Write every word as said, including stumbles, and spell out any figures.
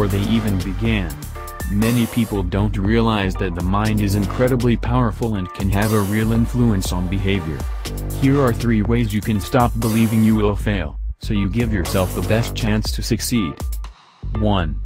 before they even began. Many people don't realize that the mind is incredibly powerful and can have a real influence on behavior. Here are three ways you can stop believing you will fail, so you give yourself the best chance to succeed. one.